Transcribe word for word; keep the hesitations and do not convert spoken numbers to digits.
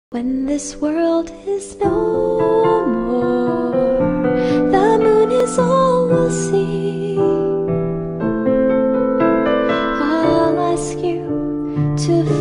When this world is no more, the moon is all we'll see. I'll ask you to